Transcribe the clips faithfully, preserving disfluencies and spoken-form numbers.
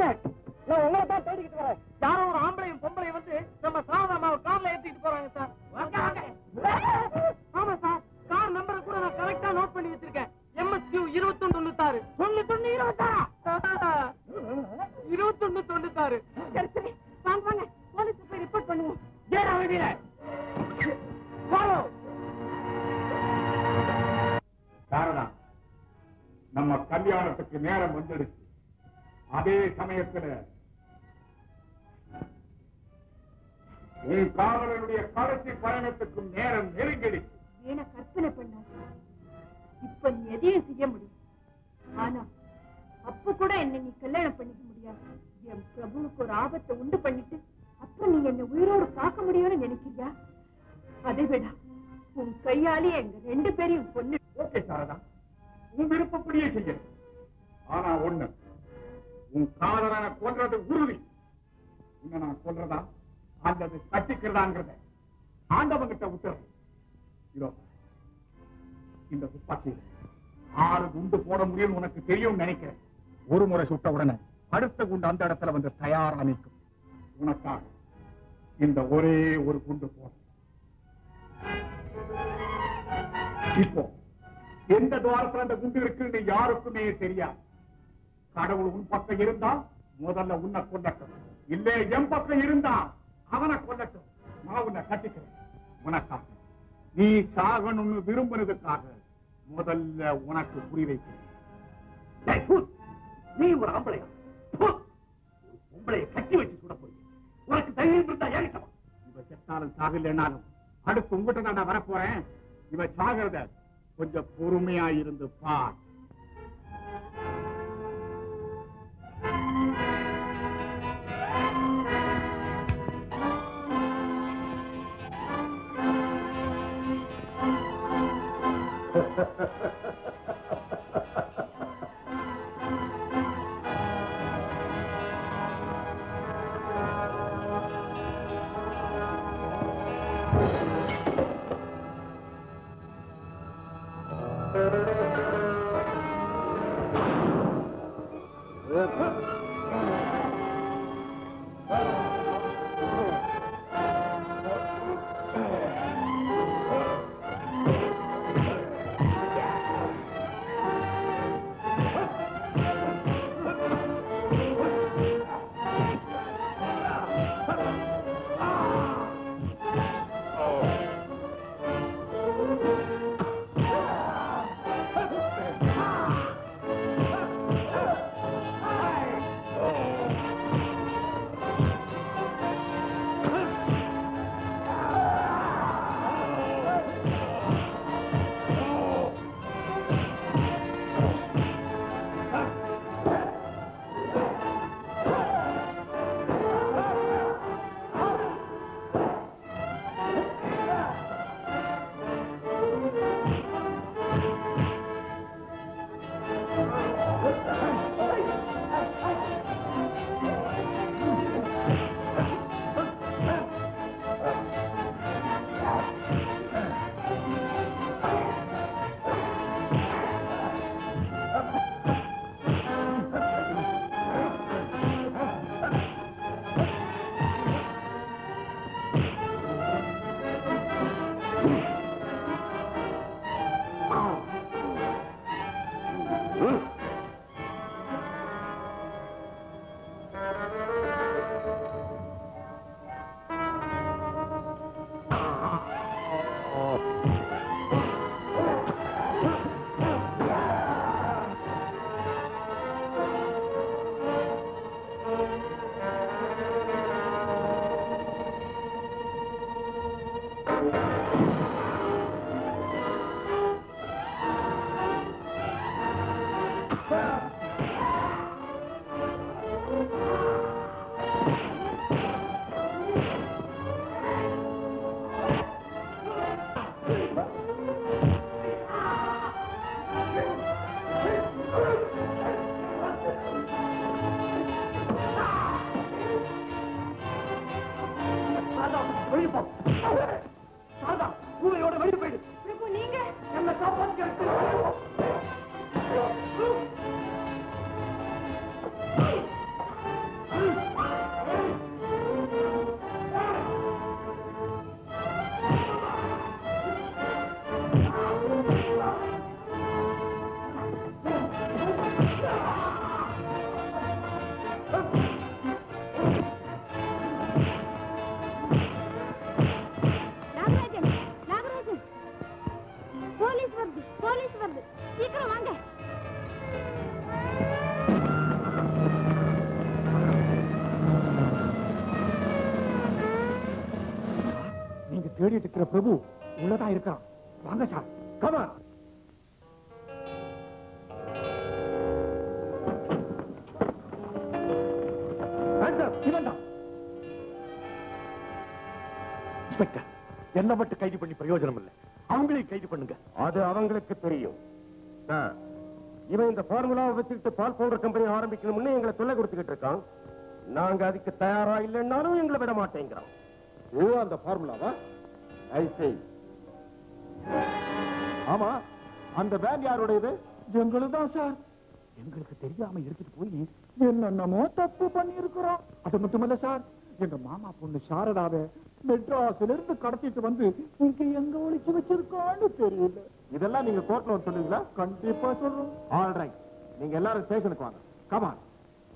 நான் உங்களை தான் தேடிக்கிட்டு வரேன். யாரோ ஒரு ஆம்பளையும் பொம்பளையும் வந்து நம்ம சாரதாமாவை கார்ல ஏற்றிட்டு போறாங்க சார். ஆமா சார், கார் நம்பரை கூட நான் கரெக்டா நோட் பண்ணி வச்சிருக்கேன். எம்எஸ்கியூ இருபத்தொன்னு தொண்ணூத்தாறு. தொண்ணூத்தொன்னு இருபத்தாறா? இருபத்தொன்னு தொண்ணூத்தாறு. சரி சரி வாங்க வாங்க, போலீஸ் போய் ரிப்போர்ட் பண்ணுவோம். ஏடா வெளியில ஃபாலோ. சாரதா, நம்ம கல்யாணத்துக்கு நேரம் வந்துடுச்சு. அதே சமயத்துல உன் காதலனுடைய கடைசி பயணத்துக்கும் நேரம் நெருங்கிடுச்சு. வீண கற்பனை பண்ண இப்ப நீ எதையும் செய்ய முடியும். ஆனா அப்ப கூட என்ன நீ கல்யாணம் பண்ணிக்க முடியாது. என் பிரபுவுக்கு ஒரு ஆபத்தை உண்டு பண்ணிட்டு அப்புறம் நீ என்ன உயிரோடு பார்க்க முடியும்னு நினைக்கிறியா? அதை விட உன் கையாலே எங்க ரெண்டு பேரையும் கொண்டு. ஓகே சாரதா, உன் விருப்பப்படியே செய்ய. ஆனா ஒண்ணு, உன் காதலனை கொல்றது உறுதி. உன்னை நான் கொல்றதா அல்லது கட்டிக்கிறதாங்கிறத ஆண்டவங்கிட்ட விட்டுறது. இதோ இந்த துப்பாக்கியில் ஆறு குண்டு போட முடியும் உனக்கு தெரியும் நினைக்கிறேன். ஒரு முறை சுட்ட உடனே அடுத்த குண்டு அந்த இடத்துல வந்து தயாரா நிற்கும். உனக்காக இந்த ஒரே ஒரு குண்டு போட. இப்போ எந்த துவாரத்துல அந்த குண்டு இருக்குன்னு யாருக்குமே தெரியாது. கடவுள் உன் பக்கம் இருந்தா முதல்ல உன்னை கொல்லட்டும், இல்லே என் பக்கம் இருந்தா அவனை கொல்லட்டும். நான் உன்னை கட்டிக்கிறேன். உனக்காக, நீ சாகணும்னு விரும்பினதுக்காக முதல்ல உனக்கு புரி வைக்கிறேன். நீ ஒரு ஆம்பளையா? உங்களைய கட்டி வச்சு சுட போய் உனக்கு தைரியம் இருந்தா ஏறிட்டவா? இவ செத்தாலும் சாகலைன்னாலும் அடுத்து உங்ககிட்ட நான் வரப்போறேன். இவ சாகிறத கொஞ்சம் பொறுமையா இருந்து பார். தேடிட்டு இருக்கிற பிரபு உள்ளதான் இருக்கான். வாங்க சார். Come on. இன்ஸ்பெக்டர், என்ன மட்டும் கைது பண்ணி பிரயோஜனம் இல்லை. அவங்களையும் கைது பண்ணுங்க. அது அவங்களுக்கு தெரியும். இவன் இந்த ஃபார்முலாவை வச்சுக்கிட்டு பால் பவுடர் கம்பெனி ஆரம்பிக்கணும்னு எங்களை தொல்லை கொடுத்துக்கிட்டு இருக்கான். நாங்க அதுக்கு தயாரா இல்லைன்னாலும் எங்களை விட மாட்டேங்கிறோம். ஓ, அந்த ஃபார்முலாவா? ஐ சே. ஆமா, அந்த வேன் யாருடையது? எங்களுக்கு தான் சார். எங்களுக்கு தெரியாம எடுத்துட்டு போய் என்னென்னமோ தப்பு பண்ணி இருக்கிறோம். அது மட்டுமல்ல சார், எங்க மாமா பொண்ணு சாரதாவை மெட்ராஸ்ல இருந்து கடத்திட்டு வந்து இங்க எங்க ஒளிச்சு வச்சிருக்கான்னு தெரியல. இதெல்லாம் நீங்க கோர்ட்ல சொல்லுவீங்களா? கண்டிப்பா சொல்றோம். ஆல் ரைட், நீங்க எல்லாரும் ஸ்டேஷனுக்கு வாங்க. Come on.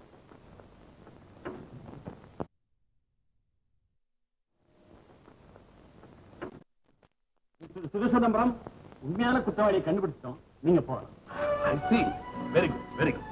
சிவசிதம்பரம், உண்மையான குற்றவாளியை கண்டுபிடிச்சிட்டோம். நீங்க போகலாம். Very good, very good.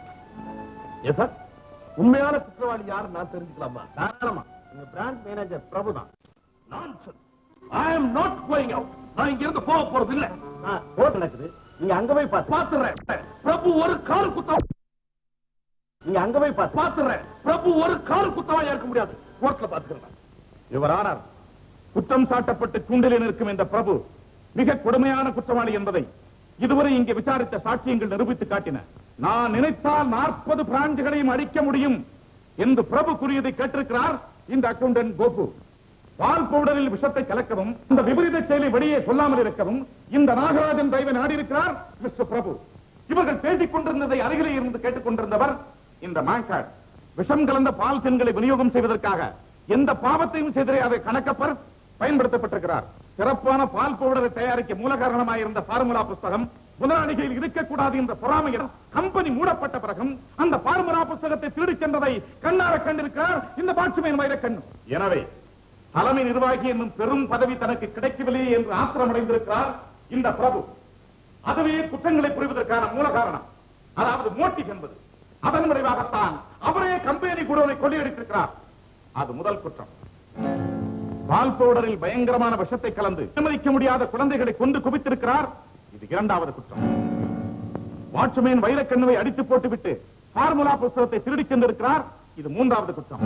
Yes sir, உண்மையான குற்றவாளி யாரு நான் தெரிஞ்சுக்கலாமா? தாராளமா. உங்க பிரான்ச் மேனேஜர் பிரபு தான். Nonsense. I am not going out. நான் இங்க இருந்து போக போறது இல்ல. கோர்ட் நடக்குது, நீங்க அங்க போய் பாத்து. பாத்துறேன். பிரபு ஒரு கால் குத்தம். நீங்க அங்க போய் பாத்து. பாத்துறேன். பிரபு ஒரு கால் குத்தவாளியா இருக்க முடியாது. கோர்ட்ல பாத்துக்கிறேன். இவர் ஆனார். குற்றம் சாட்டப்பட்டு கூண்டில் இருக்கும் இந்த பிரபு மிக கொடுமையான குற்றவாளி என்பதை இதுவரை இங்கே விசாரித்த சாட்சியங்கள் நிரூபித்து காட்டின. நான் நினைத்தால் நாற்பது பிரான்சுகளையும் அடிக்க முடியும் என்று பிரபு கூறியதை கேட்டிருக்கிறார் இந்த அக்கவுண்டன்ட் கோபு. பால் பவுடரில் விஷத்தை கலக்கவும் இந்த விபரீத செயலை வெளியே சொல்லாமல் இருக்கவும் இந்த நாகராஜன் தயவை நாடியிருக்கிறார் மிஸ்டர் பிரபு. இவர்கள் பேசிக் கொண்டிருந்ததை அருகிலே இருந்து கேட்டுக் கொண்டிருந்தவர் இந்த மேங்காட். விஷம் கலந்த பால் சென்களை விநியோகம் செய்வதற்காக எந்த பாவத்தையும் செய்தறியாத கணக்கப்பர் பயன்படுத்தப்பட்டிருக்கிறார். சிறப்பான பால் பவுடரை தயாரிக்க மூல காரணமாயிருந்த பார்முலா புஸ்தகம் முதலாளிகளில் இருக்கக்கூடாது என்ற பொறாமையில் கம்பெனி மூடப்பட்ட பிறகும் அந்த பார்முலா புஸ்தகத்தை திருடிச் சென்றதை கண்ணார கண்டிருக்கிறார் இந்த பாட்சிமையின் வைரக்கண்ணு. எனவே தலைமை நிர்வாகி என்னும் பெரும் பதவி தனக்கு கிடைக்கவில்லை என்று ஆத்திரமடைந்திருக்கிறார் இந்த பிரபு. அதுவே குற்றங்களை புரிவதற்கான மூல காரணம், அதாவது மோட்டிவ் என்பது. அதன் விளைவாகத்தான் அவரே கம்பெனி குடோனை கொள்ளையடித்திருக்கிறார். அது முதல் குற்றம். பால் பவுடரில் பயங்கரமான விஷத்தை கலந்து அனுமதிக்க முடியாத குழந்தைகளை கொண்டு குவித்திருக்கிறார். இது இரண்டாவது குற்றம். வாட்ச்மேன் வைரக்கண்ணுவை அடித்து போட்டுவிட்டு பார்முலா புஸ்தகத்தை திருடிச் சென்றிருக்கிறார். இது மூன்றாவது குற்றம்.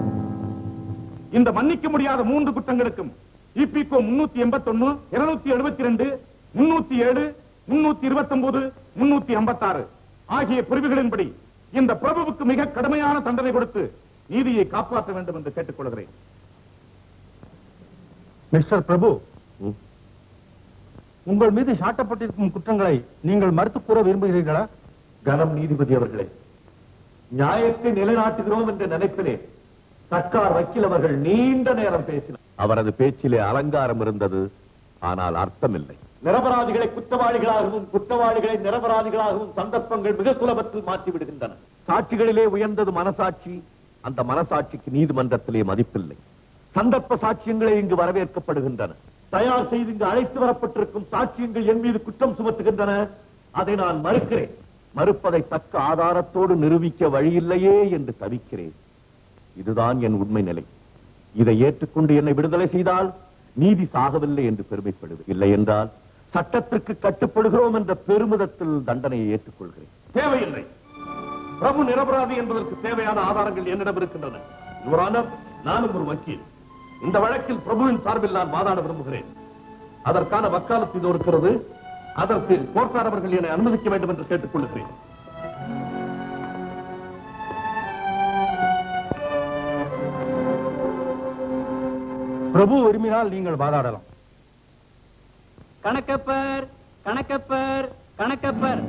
இந்த மன்னிக்க முடியாத மூன்று குற்றங்களுக்கும் இபிகோ முன்னூத்தி எண்பத்தி ஒன்னு, இருநூத்தி எழுபத்தி ரெண்டு, முன்னூத்தி ஏழு, முன்னூத்தி இருபத்தி ஒன்பது, முன்னூத்தி ஐம்பத்தி ஆறு ஆகிய பிரிவுகளின்படி இந்த பிரபுவுக்கு மிக கடுமையான தண்டனை கொடுத்து நீதியை காப்பாற்ற வேண்டும் என்று கேட்டுக் கொள்கிறேன். மிஸ்டர் பிரபு, உங்கள் மீது சாட்டப்பட்டிருக்கும் குற்றங்களை நீங்கள் மறுத்து கூற விரும்புகிறீர்களா? கனம் நீதிபதி அவர்களே, நியாயத்தை நிலைநாட்டுகிறோம் என்ற நினைப்பிலே சர்க்கார் வக்கீல் அவர்கள் நீண்ட நேரம் பேசினார். அவரது பேச்சிலே அலங்காரம் இருந்தது, ஆனால் அர்த்தம் இல்லை. நிரபராதிகளை குற்றவாளிகளாகவும் குற்றவாளிகளை நிரபராதிகளாகவும் சந்தர்ப்பங்கள் மிக சுலபத்தில் மாற்றி விடுகின்றன. சாட்சிகளிலே உயர்ந்தது மனசாட்சி. அந்த மனசாட்சிக்கு நீதிமன்றத்திலே மதிப்பில்லை. சந்தர்ப்ப சாட்சியங்களே இங்கு வரவேற்கப்படுகின்றன. தயார் செய்து இங்கு அழைத்து வரப்பட்டிருக்கும் சாட்சியங்கள் என் மீது குற்றம் சுமத்துகின்றன. அதை நான் மறுக்கிறேன். மறுப்பதை தக்க ஆதாரத்தோடு நிரூபிக்க வழியில்லையே என்று தவிக்கிறேன். இதுதான் என் உண்மை நிலை. இதை ஏற்றுக்கொண்டு என்னை விடுதலை செய்தால் நீதி சாகவில்லை என்று பெருமைப்படுவேன். இல்லை என்றால் சட்டத்திற்கு கட்டுப்படுகிறோம் என்ற பெருமிதத்தில் தண்டனையை ஏற்றுக்கொள்கிறேன். தேவையில்லை. பிரபு நிரபராதி என்பதற்கு தேவையான ஆதாரங்கள் என்னிடம் இருக்கின்றன. யுவரானர், நானும் ஒரு வக்கீல். இந்த வழக்கில் பிரபுவின் சார்பில் நான் வாதாட விரும்புகிறேன். அதற்கான வக்காலத்து இது இருக்கிறது. அதற்கு கோர்ட்டார் அவர்கள் என்னை அனுமதிக்க வேண்டும் என்று கேட்டுக் கொள்கிறேன். பிரபு விரும்பினால் நீங்கள் வாதாடலாம். கணக்கப்பர், கணக்கப்பர், கணக்கப்பர்.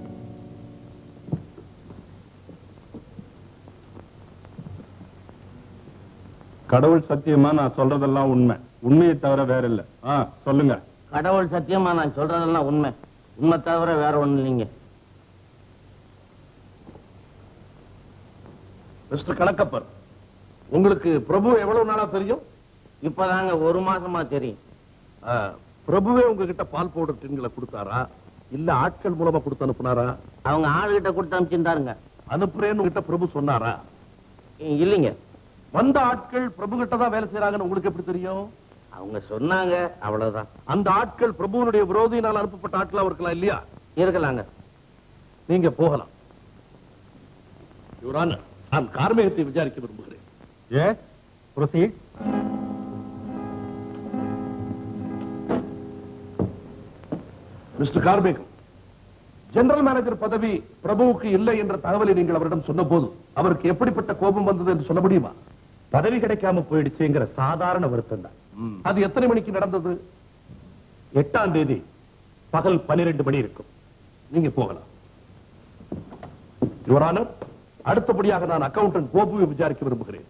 கடவுள் சத்தியமா நான் சொல்றதெல்லாம் உண்மை, உண்மையை தவிர வேற இல்ல. ஆ, சொல்லுங்க. கடவுள் சத்தியமா நான் சொல்றதெல்லாம் உண்மை, உண்மை தவிர வேற ஒண்ணு இல்லைங்க. மிஸ்டர் கணக்கப்பர், உங்களுக்கு பிரபு எவ்வளவு நாளா தெரியும்? இப்பதாங்க ஒரு மாசமா தெரியும். பிரபுவே உங்ககிட்ட பால் பவுடர் டின்களை கொடுத்தாரா, இல்ல ஆட்கள் மூலமா கொடுத்து அனுப்புனாரா? அவங்க ஆளுகிட்ட கொடுத்து அனுப்பிச்சிருந்தாருங்க. அனுப்புறேன்னு உங்ககிட்ட பிரபு சொன்னாரா? இல்லைங்க. வந்த ஆட்கள் பிரபு கிட்ட தான் வேலை செய்யறாங்கன்னு உங்களுக்கு எப்படி தெரியும்? அவங்க சொன்னாங்க, அவ்வளவுதான். அந்த ஆட்கள் பிரபுவனுடைய விரோதியினால் அனுப்பப்பட்ட ஆட்களா இருக்கலாம் இல்லையா? இருக்கலாங்க. நீங்க போகலாம். யுவரான, நான் கார்மேகத்தை விசாரிக்க விரும்புகிறேன். Yes, proceed. Mister Karmegam, general manager பதவி பிரபுவுக்கு இல்லை என்ற தகவலை நீங்கள் அவரிடம் சொன்ன போது அவருக்கு எப்படிப்பட்ட கோபம் வந்தது என்று சொல்ல முடியுமா? பதவி கிடைக்காம போயிடுச்சுங்கிற சாதாரண வருத்தம் தான். அது எத்தனை மணிக்கு நடந்தது? எட்டாம் தேதி பகல் பன்னிரண்டு மணி இருக்கும். நீங்க போகலாம். யுவரானர், அடுத்தபடியாக நான் அக்கவுண்டன்ட் கோபுவை விசாரிக்க விரும்புகிறேன்.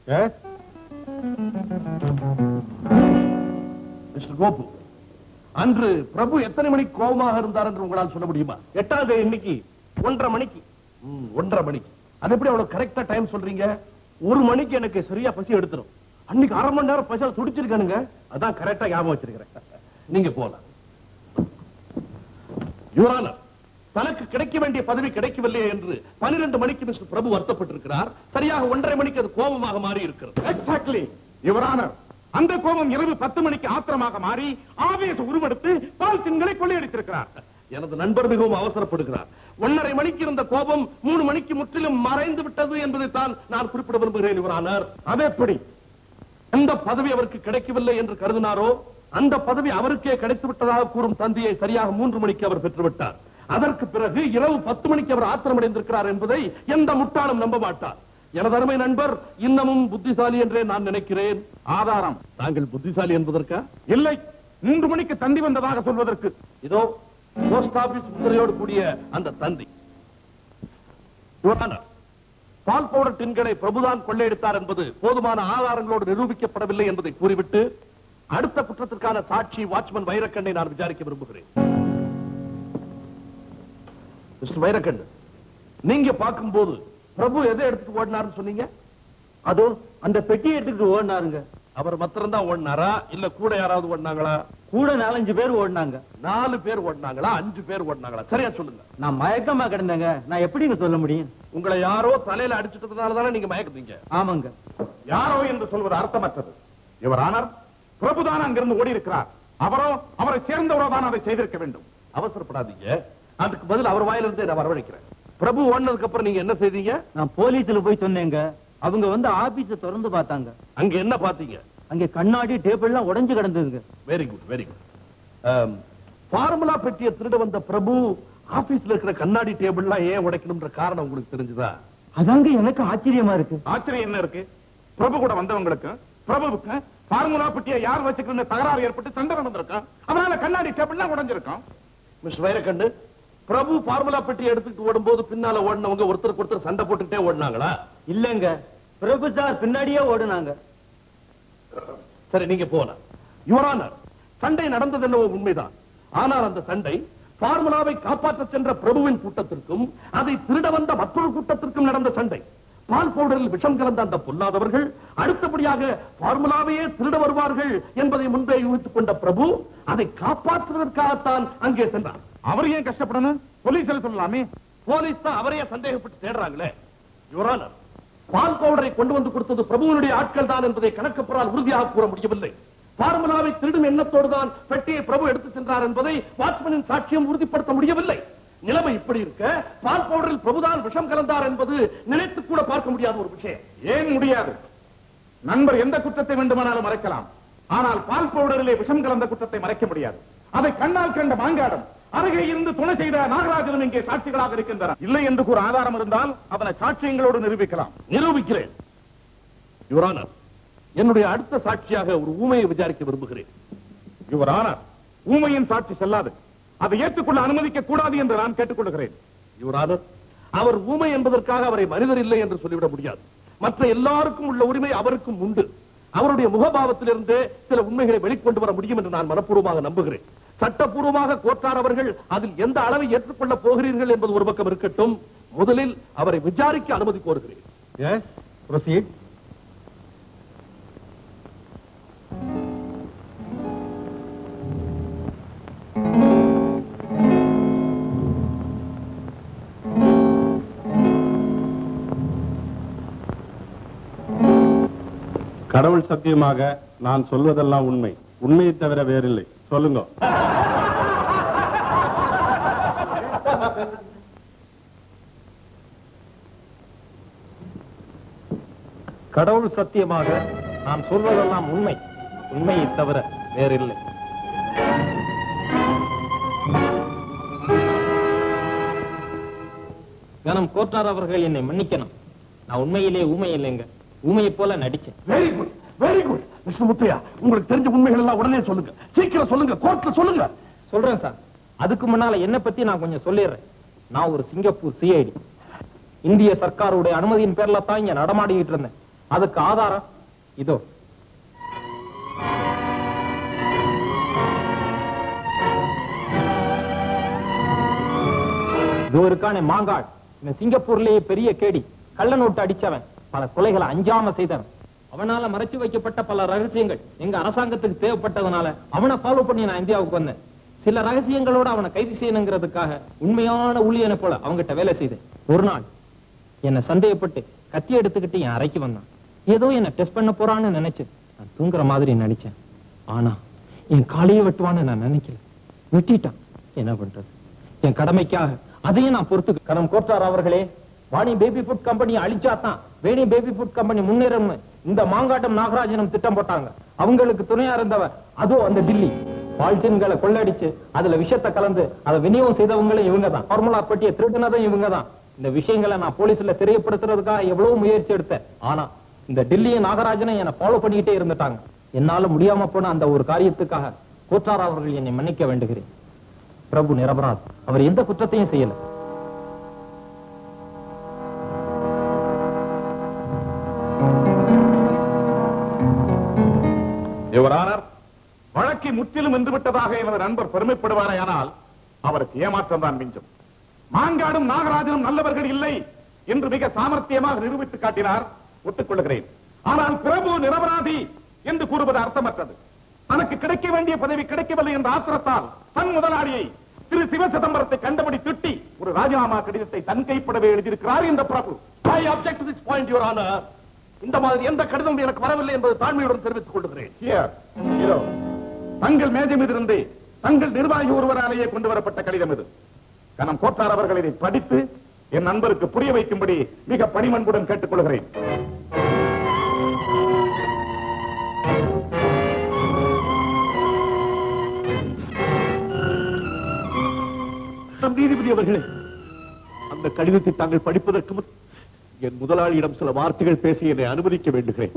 மிஸ்டர் கோபு, அன்று பிரபு எத்தனை மணிக்கு கோபமாக இருந்தார் என்று உங்களால் சொல்ல முடியுமா? எட்டாம் தேதி இன்னைக்கு ஒன்றரை மணிக்கு. ஒன்றரை மணிக்கு. அது எப்படி அவ்வளவு கரெக்டா டைம் சொல்றீங்க? ஒரு மணிக்கு எனக்கு சரியா பசி எடுத்துரும். அன்னைக்கு அரை மணி நேரம் பசியால் துடிச்சிருக்கானுங்க. அதான் கரெக்டா ஞாபகம் வச்சிருக்கிறேன். நீங்க போலாம். யுவரானர், தனக்கு கிடைக்க வேண்டிய பதவி கிடைக்கவில்லை என்று பனிரெண்டு மணிக்கு மிஸ்டர் பிரபு வருத்தப்பட்டிருக்கிறார். சரியாக ஒன்றரை மணிக்கு அது கோபமாக மாறி இருக்கிறது. Exactly your honour. அந்த கோபம் இரவு பத்து மணிக்கு ஆத்திரமாக மாறி ஆவேச உருவெடுத்து பால் தின்களை கொள்ளையடித்திருக்கிறார். எனது நண்பர் மிகவும் அவசரப்படுகிறார். ஒன்றரை மணிக்கு இருந்த கோபம் மூணு மணிக்கு முற்றிலும் மறைந்து விட்டது என்பதை தான் நான் குறிப்பிட விரும்புகிறேன் யுவரானர். அது எப்படி? எந்த பதவி அவருக்கு கிடைக்கவில்லை என்று கருதினாரோ அந்த பதவி அவருக்கே கிடைத்து விட்டதாக கூறும் தந்தையை சரியாக மூன்று மணிக்கு அவர் பெற்றுவிட்டார். அதற்கு பிறகு இரவு பத்து மணிக்கு அவர் ஆத்திரமடைந்திருக்கிறார் என்பதை எந்த முட்டாளும் நம்ப மாட்டார். எனது அருமை நண்பர் இன்னமும் புத்திசாலி என்றே நான் நினைக்கிறேன். ஆதாரம்? தாங்கள் புத்திசாலி என்பதற்கா? இல்லை, மூன்று மணிக்கு தந்தி வந்ததாக சொல்வதற்கு. இதோ போஸ்ட் ஆபீஸ் முத்திரையோடு கூடிய அந்த தந்தி. பால் பவுடர் டின்களை பிரபுதான் கொள்ளையடித்தார் என்பது போதுமான ஆதாரங்களோடு நிரூபிக்கப்படவில்லை என்பதை கூறிவிட்டு அடுத்த குற்றத்திற்கான சாட்சி வாட்ச்மேன் வைரக்கண்ணை நான் விசாரிக்க விரும்புகிறேன். மிஸ்டர் வைரக்கண்ணு, நீங்க பார்க்கும்போது பிரபு எதை எடுத்துட்டு ஓடினார்னு சொன்னீங்க? அதோ அந்த பெட்டியை எடுத்துட்டு ஓடினாருங்க. அவர் மாத்திரம் தான் ஓடினாரா இல்ல கூட யாராவது ஓடினாங்களா? கூட நாலஞ்சு பேர் ஓடினாங்க. நாலு பேர் ஓடினாங்களா அஞ்சு பேர் ஓடினாங்களா? சரியா சொல்லுங்க. நான் மயக்கமா கிடந்தேங்க. நான் எப்படிங்க சொல்ல முடியும்? உங்களை யாரோ தலையில அடிச்சுட்டதுனால தானே நீங்க மயக்குறீங்க? ஆமாங்க. யாரோ என்று சொல்வது அர்த்தமற்றது. யுவரானர், பிரபுதான் அங்கிருந்து ஓடி இருக்கிறார். அவரோ அவரை சேர்ந்தவரோ தான் அதை செய்திருக்க வேண்டும். அவசரப்படாதீங்க. அதுக்கு பதில் அவர் வாயிலிருந்து நான் வரவழைக்கிறேன். பிரபு ஓடினதுக்கு அப்புறம் நீங்க என்ன செய்தீங்க? நான் போலீஸ்ல போய் சொன்னேங்க. அவங்க வந்து ஆபீஸ திறந்து பார்த்தாங்க. அங்க என்ன பாத்தீங்க? அங்க கண்ணாடி டேபிள் எல்லாம் உடைஞ்சு கிடந்ததுங்க. Very good, very good. Formula பெட்டியை திருட வந்த பிரபு ஆபீஸ்ல இருக்கிற கண்ணாடி டேபிள் எல்லாம் ஏன் உடைக்கணும்ன்ற காரணம் உங்களுக்கு தெரிஞ்சுதா? அதாங்க எனக்கு ஆச்சரியமா இருக்கு. ஆச்சரியம் என்ன இருக்கு? பிரபு கூட வந்தவங்களுக்கு பிரபுவுக்கு ஃபார்முலா பெட்டியை யார் வச்சுக்கணும்னு தகராறு ஏற்பட்டு சண்டை நடந்திருக்கும். அதனால கண்ணாடி டேபிள் எல்லாம் உடைஞ்சிருக்கும். மிஸ்டர் வைரக்கண்ணு, பிரபு ஃபார்முலா பெட்டியை எடுத்துட்டு ஓடும்போது பின்னால ஓடினவங்க ஒருத்தருக்கு ஒருத்தர் சண்டை போட்டுட்டே ஓடினாங்களா? இல்லங்க, பிரபு சார் பின்னாடியே ஓடுனாங்க. சரி, நீங்க போலாம். யுவரானர், சண்டை நடந்தது என்னவோ உண்மைதான். ஆனால் அந்த சண்டை ஃபார்முலாவை காப்பாற்ற சென்ற பிரபுவின் கூட்டத்திற்கும் அதை திருட வந்த மற்றொரு கூட்டத்திற்கும் நடந்த சண்டை. பால் பவுடரில் விஷம் கலந்த அந்த பொல்லாதவர்கள் அடுத்தபடியாக ஃபார்முலாவையே திருட வருவார்கள் என்பதை முன்பே யூகித்துக் கொண்ட பிரபு அதை காப்பாற்றுவதற்காகத்தான் அங்கே சென்றார். அவர் ஏன் கஷ்டப்படணும்? போலீஸ்ல சொல்லலாமே. போலீஸ் தான் அவரையே சந்தேகப்பட்டு தேடுறாங்களே. யுவரானர், பால் பவுடரை கொண்டு வந்து கொடுத்தது பிரபுவனுடைய ஆட்கள் தான் என்பதை கணக்குப்பறால் உறுதியாக கூற முடியவில்லை. ஃபார்முலாவை திருடும் எண்ணத்தோடு தான் பெட்டியை பிரபு எடுத்து சென்றார் என்பதை வாட்ச்மேனின் சாட்சியம் உறுதிப்படுத்த முடியவில்லை. நிலைமை இப்படி இருக்க பால் பவுடரில் பிரபுதான் விஷம் கலந்தார் என்பது நினைத்து கூட பார்க்க முடியாத ஒரு விஷயம். ஏன் முடியாது? நண்பர் எந்த குற்றத்தை வேண்டுமானாலும் மறைக்கலாம். ஆனால் பால் பவுடரிலே விஷம் கலந்த குற்றத்தை மறைக்க முடியாது. அதை கண்ணால் கண்ட மாங்காடம் அருகே இருந்து துணை செய்த நாகராஜனும் இங்கே சாட்சிகளாக இருக்கின்றனர். இல்லை என்று கூற ஆதாரம் இருந்தால் அவனை சாட்சியங்களோடு நிரூபிக்கலாம். நிரூபிக்கிறேன். யுவரானர், என்னுடைய அடுத்த சாட்சியாக ஒரு ஊமையை விசாரிக்க விரும்புகிறேன். யுவரானர், ஊமையின் சாட்சி செல்லாது. அதை ஏற்றுக்கொள்ள அனுமதிக்க கூடாது என்று நான் கேட்டுக்கொள்கிறேன். யுவரானர், அவர் ஊமை என்பதற்காக அவரை மனிதர் இல்லை என்று சொல்லிவிட முடியாது. மற்ற எல்லாருக்கும் உள்ள உரிமை அவருக்கும் உண்டு. அவருடைய முகபாவத்திலிருந்து சில உண்மைகளை வெளிக்கொண்டு வர முடியும் என்று நான் மனப்பூர்வமாக நம்புகிறேன். சட்டப்பூர்வமாக கோட்டார் அவர்கள் அதில் எந்த அளவை ஏற்றுக்கொள்ளப் போகிறீர்கள் என்பது ஒரு பக்கம் இருக்கட்டும். முதலில் அவரை விசாரிக்க அனுமதி கோருகிறேன். Yes, proceed. கடவுள் சத்தியமாக நான் சொல்வதெல்லாம் உண்மை, உண்மையை தவிர வேறில்லை. சொல்லுங்க. கடவுள் சத்தியமாக நான் சொல்வதெல்லாம் உண்மை, உண்மையை தவிர வேறில்லை. கனம் கோட்டார் அவர்கள் என்னை மன்னிக்கணும். நான் உண்மையிலே ஊமை இல்லைங்க, ஊமையை போல நடிச்சேன். Very good, very good. Mister Muthaiah, உங்களுக்கு தெரிஞ்ச உண்மைகள் எல்லாம் உடனே சொல்லுங்க, சீக்கிரம் சொல்லுங்க, கோர்ட்ல சொல்லுங்க. சொல்றேன் சார். அதுக்கு முன்னால என்ன பத்தி நான் கொஞ்சம் சொல்லிடுறேன். நான் ஒரு சிங்கப்பூர் சிஐடி. இந்திய சர்க்காருடைய அனுமதியின் பேர்ல தான் இங்க நடமாடிக்கிட்டு இருந்தேன். அதுக்கு ஆதாரம் இதோ. இதோ இருக்கானே மாங்காள், இந்த சிங்கப்பூர்லயே பெரிய கேடி, கள்ள நோட்டு அடிச்சவன், பல கொலைகளை அஞ்சாம செய்தவன். அவனால மறைச்சு வைக்கப்பட்ட பல ரகசியங்கள் எங்க அரசாங்கத்துக்கு தேவைப்பட்டதுனால அவனை ஃபாலோ பண்ணி நான் இந்தியாவுக்கு வந்தேன். சில ரகசியங்களோட அவனை கைது செய்யணுங்கிறதுக்காக உண்மையான ஊழியனை போல அவங்கிட்ட வேலை செய்தேன். ஒரு நாள் என்னை சந்தேகப்பட்டு கத்தி எடுத்துக்கிட்டு என் அறைக்கு வந்தான். ஏதோ என்ன டெஸ்ட் பண்ண போறான்னு நினைச்சு நான் தூங்குற மாதிரி நினைச்சேன். ஆனா என் காலையை வெட்டுவான்னு நான் நினைக்கல. வெட்டிட்டான். என்ன பண்றது? என் கடமைக்காக அதையும் நான் பொறுத்து. கரம் கோட்டார் அவர்களே, வாணி பேபி ஃபுட் கம்பெனி அழிச்சாதான் வேணி பேபி ஃபுட் கம்பெனி முன்னேறும் இந்த மாங்காட்டம் நாகராஜனும் திட்டம் போட்டாங்க. அவங்களுக்கு துணையா இருந்தவ அதோ அந்த டில்லி பால்டின்களை கொள்ளடிச்சு அதுல விஷத்தை கலந்து அதை விநியோகம் செய்தவங்களும் இவங்க தான். ஃபார்முலா பெட்டியை திருடினதும் இவங்க தான். இந்த விஷயங்களை நான் போலீஸ்ல தெரியப்படுத்துறதுக்காக எவ்வளவு முயற்சி எடுத்தேன். ஆனா இந்த டில்லியும் நாகராஜனும் என்னை ஃபாலோ பண்ணிக்கிட்டே இருந்துட்டாங்க. என்னால முடியாம போன அந்த ஒரு காரியத்துக்காக கோட்டார் அவர்கள் என்னை மன்னிக்க வேண்டுகிறேன். பிரபு நிரபராத், அவர் எந்த குற்றத்தையும் செய்யல. யுவர் ஆனர், வழக்கை முற்றிலும் வென்றுவிட்டதாக எனது நண்பர் பெருமைப்படுவாரையானால் அவருக்கு ஏமாற்றம் தான் மிஞ்சும். மாங்காடும் நாகராஜனும் நல்லவர்கள் இல்லை என்று மிக சாமர்த்தியமாக நிரூபித்து காட்டினார், ஒத்துக்கொள்கிறேன். ஆனால் பிரபு நிரபராதி என்று கூறுவது அர்த்தமற்றது. தனக்கு கிடைக்க வேண்டிய பதவி கிடைக்கவில்லை என்ற ஆத்திரத்தால் தன் முதலாளியை திரு சிவசிதம்பரத்தை கண்டபடி திட்டி ஒரு ராஜினாமா கடிதத்தை தன் கைப்படவே எழுதியிருக்கிறார் இந்த பிரபு. I object to this point, Your Honor. இந்த மாதிரி எந்த கடிதம் எனக்கு வரவில்லை என்பது தாழ்மையுடன் தெரிவித்துக் கொள்கிறேன். தங்கள் மேஜை மீது இருந்து தங்கள் நிர்வாகி ஒருவராலேயே கொண்டு வரப்பட்ட கடிதம் இது. கனம் கோட்டார் அவர்கள் இதை படித்து என் நண்பருக்கு புரிய வைக்கும்படி மிக பணிமன்புடன் கேட்டுக் கொள்கிறேன். நீதிபதி அவர்களே, அந்த கடிதத்தை தாங்கள் படிப்பதற்கு முன் என் முதலாளியிடம் சில வார்த்தைகள் பேசி என்னை அனுமதிக்க வேண்டுகிறேன்.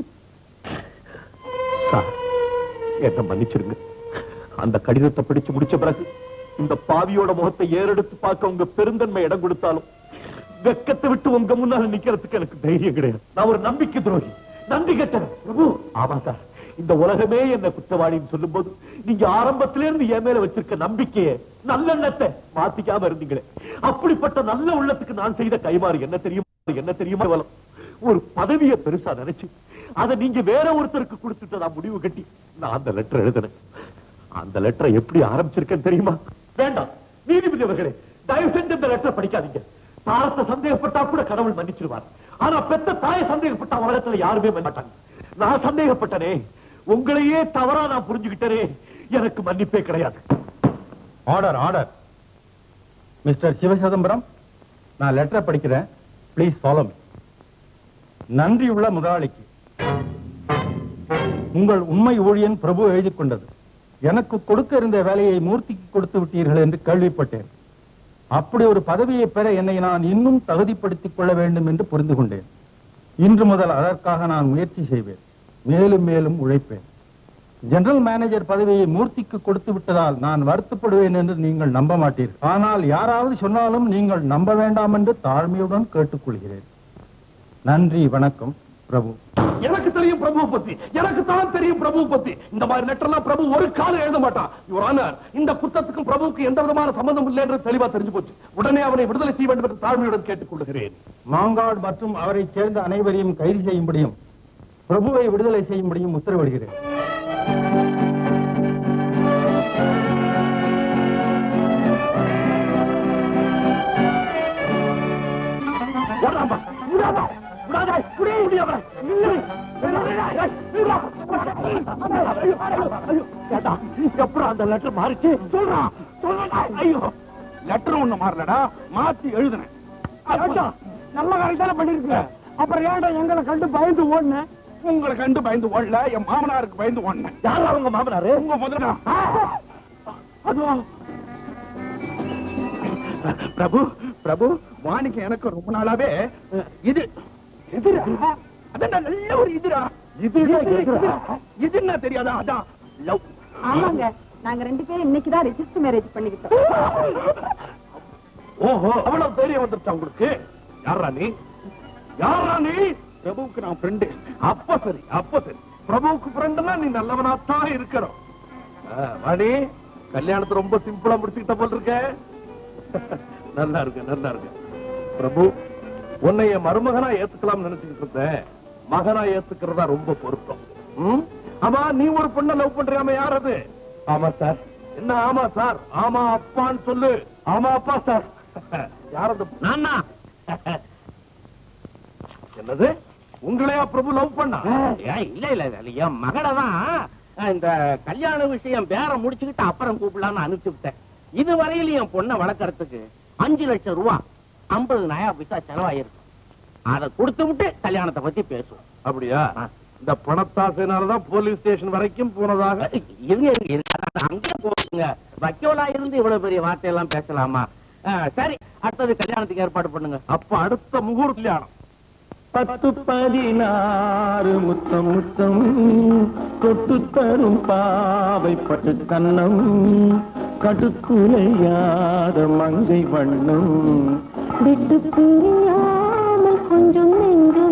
என்ன மன்னிச்சிருங்க. அந்த கடிதத்தை பிடிச்சு முடிச்ச பிறகு இந்த பாவியோட முகத்தை ஏறெடுத்து பார்க்க உங்க பெருந்தன்மை இடம் கொடுத்தாலும் வெக்கத்தை விட்டு உங்க முன்னால நிக்கிறதுக்கு எனக்கு தைரியம் கிடையாது. நான் ஒரு நம்பிக்கை துரோகி, நன்றி கெட்டவன். பிரபு, ஆமா சார், இந்த உலகமே என்ன குற்றவாளின்னு சொல்லும் போது நீங்க ஆரம்பத்தில இருந்து என் மேல வச்சிருக்க நம்பிக்கையை, நல்லெண்ணத்தை மாத்திக்காம இருந்தீங்களே. அப்படிப்பட்ட நல்ல உள்ளத்துக்கு நான் செய்த கைமாறு என்ன தெரியுமா? என்ன தெரியுமா? ஒரு பதவியை பெருசா நினைச்சு அதை நீங்க வேற ஒருத்தருக்கு கொடுத்துட்டு நான் முடிவு கட்டி நான் அந்த லெட்டர் எழுதினேன். அந்த லெட்டரை எப்படி ஆரம்பிச்சிருக்கேன்னு தெரியுமா? வேண்டாம் நீதிபதி அவர்களே, தயவு செஞ்சு இந்த லெட்டரை படிக்காதீங்க. தாரத்தை சந்தேகப்பட்டா கூட கடவுள் மன்னிச்சிருவார். ஆனா பெத்த தாயை சந்தேகப்பட்ட உலகத்துல யாருமே மாட்டாங்க. நான் சந்தேகப்பட்டனே, உங்களையே தவறா நான் புரிஞ்சுக்கிட்டனே, எனக்கு மன்னிப்பே கிடையாது. Order, order. மிஸ்டர் சிவசிதம்பரம், நான் லெட்டரை படிக்கிறேன். Please follow me. நன்றியுள்ள முதலாளிக்கு, உங்கள் உண்மை ஊழியன் பிரபு எழுதி கொண்டது. எனக்கு கொடுக்க இருந்த வேலையை மூர்த்திக்கு கொடுத்து விட்டீர்கள் என்று கேள்விப்பட்டேன். அப்படி ஒரு பதவியை பெற என்னை நான் இன்னும் தகுதிப்படுத்திக் கொள்ள வேண்டும் என்று புரிந்து கொண்டேன். இன்று முதல் அதற்காக நான் முயற்சி செய்வேன், மேலும் மேலும் உழைப்பேன். ஜெனரல் மேனேஜர் பதவியை மூர்த்திக்கு கொடுத்து விட்டதால் நான் வருத்தப்படுவேன் என்று நீங்கள் நம்ப மாட்டீர்கள். ஆனால் யாராவது சொன்னாலும் நீங்கள் நம்ப வேண்டாம் என்று தாழ்மையுடன் கேட்டுக்கொள்கிறேன். நன்றி, வணக்கம். பிரபு. எனக்கு தெரியும் பிரபு பத்தி, எனக்கு தான் தெரியும் பிரபு பத்தி. இந்த மாதிரி லெட்டர்லாம் பிரபு ஒரு காலம் எழுத மாட்டான். யுவர் ஆனர், இந்த குற்றத்துக்கும் பிரபுவுக்கு எந்த விதமான சம்பந்தம் இல்லை என்று தெளிவா தெரிஞ்சு போச்சு. உடனே அவனை விடுதலை செய்ய வேண்டும் என்று தாழ்மையுடன் கேட்டுக் கொள்கிறேன். மாங்காடு மற்றும் அவரை சேர்ந்த அனைவரையும் கைது செய்யும்படியும் பிரபுவை விடுதலை செய்யும்படியும் உத்தரவிடுகிறேன். எப்பறம் அந்த லெட்டர் மாறிச்சு சொல்றான் சொல்றான். ஐயோ லெட்டர் ஒண்ணு மாறலடா, மாத்தி எழுதுனேன். நல்ல கரெக்டான பண்ணிருக்க. அப்புறம் ஏன்டா எங்களை கண்டு பயந்து ஓடுன? உங்களை கண்டு பயந்து ஓடல, என் மாமனாருக்கு பயந்து ஓடினேன். யாரா உங்க மாமனாரு? உங்க முதல்ல. அதுவும் பிரபு பிரபு வாணிக்கு எனக்கு ரொம்ப நாளாவே இது எதிரா, அதான் நல்ல ஒரு இதுரா. இது இது என்ன தெரியாதா? அதான் லவ். ஆமாங்க, நாங்க ரெண்டு பேரும் இன்னைக்குதான் ரெஜிஸ்டர் மேரேஜ் பண்ணிக்கிட்டோம். ஓஹோ, அவ்வளவு தைரியம் வந்துருச்சா உங்களுக்கு? யாரா நீ? யாரா நீ? பிரபுவுக்கு நான் ஃப்ரெண்டு. அப்ப சரி, அப்ப சரி. பிரபுவுக்கு ஃப்ரெண்டுனா நீ நல்லவனாத்தான் இருக்கணும். வாணி, கல்யாணத்தை ரொம்ப சிம்பிளா முடிச்சுக்கிட்ட போல் இருக்க. நல்லா இருக்கு, நல்லா இருக்கு. பிரபு, உன்னை என் மருமகனா ஏத்துக்கலாம் நினைச்சுக்கிட்டு இருந்தேன். மகனா ஏத்துக்கிறதா ரொம்ப பொருத்தம். ம்? ஆமா, நீ ஒரு பொண்ணை லவ் பண்றியாம? யார் அது? ஆமா சார். என்ன ஆமா சார்? ஆமா அப்பான்னு சொல்லு. ஆமா அப்பா சார். யார் அது? நானா? என்னது? உங்களையா பிரபு லவ் பண்ணா? இல்ல இல்ல என் மகளதான் இந்த கல்யாண விஷயம் பேர முடிச்சுக்கிட்டு அப்புறம் கூப்பிடலான்னு அனுப்பிச்சு விட்டேன். இதுவரையில என் பொண்ணை வளர்க்கறதுக்கு அஞ்சு லட்சம் ரூபா ஐம்பது நயா பைசா செலவாயிருக்கு. அதை கொடுத்து விட்டு கல்யாணத்தை பத்தி பேசுவோம். அப்படியா? இந்த பணத்தாசையினாலதான் போலீஸ் ஸ்டேஷன் வரைக்கும் போனதாக. அங்கே போகுங்க. வக்கீலா இருந்து இவ்வளவு பெரிய வார்த்தையெல்லாம் பேசலாமா? சரி, அடுத்தது கல்யாணத்துக்கு ஏற்பாடு பண்ணுங்க. அப்ப அடுத்த முகூர்த்த கல்யாணம். பத்து பதினாறு முத்தம் முத்தம் தொட்டு தரும் பாவை பட்டு கண்ணம் கடுக்குலையாத மங்கை வண்ணம் விட்டு பிரியாமல் கொஞ்சம் நெஞ்சு